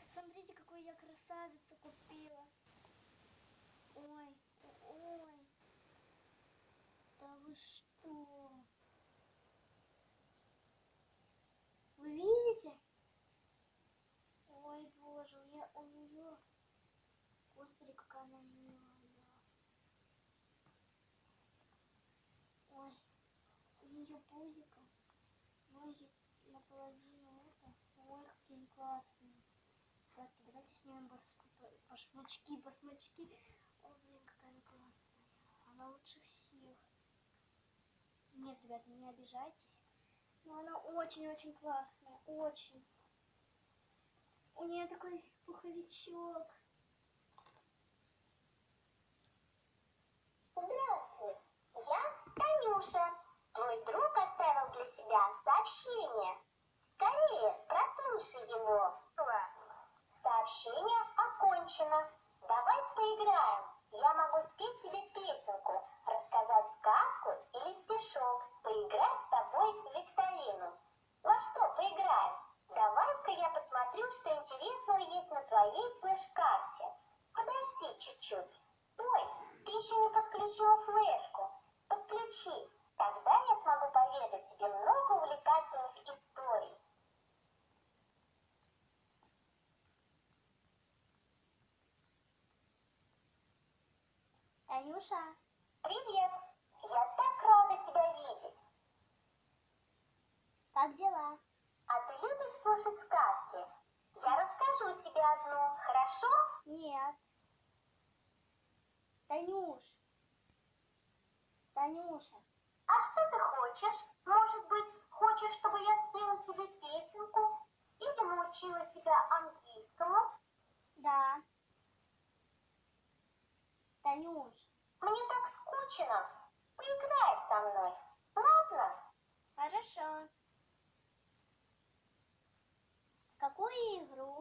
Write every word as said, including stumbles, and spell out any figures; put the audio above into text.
Смотрите, какую я красавицу купила. Ой, ой. Да вы что? Вы видите? Ой, боже, у нее, у нее... Господи, какая она милая. Ой, у нее пузико, ноги наполовину это. Ой, какие они классные. Давайте, давайте снимем башмачки, башмачки. Ой, блин, какая она классная. Она лучше всех. Нет, ребята, не обижайтесь. Но она очень-очень классная, очень. У нее такой пуховичок. Здравствуй, я Танюша. Твой друг оставил для тебя сообщение. Скорее, прослушай его. Сообщение окончено. Давай поиграем. Я могу спеть тебе песенку, рассказать сказку или стишок, поиграть с тобой в викторину. Во что поиграем? Давай-ка я посмотрю, что интересного есть на твоей флеш-карте. Подожди чуть-чуть. Ой, ты еще не подключила флешку. Подключи. Тогда я смогу поведать тебе много увлекательных историй. Танюша. Привет. Я так рада тебя видеть. Как дела? А ты любишь слушать сказки? Я расскажу тебе одну, хорошо? Нет. Танюш. Танюша. А что ты хочешь? Может быть, хочешь, чтобы я спела тебе песенку? Или научила тебя английскому? Да. Танюш. Мне так скучно. Поиграй со мной. Ладно? Хорошо. В какую игру?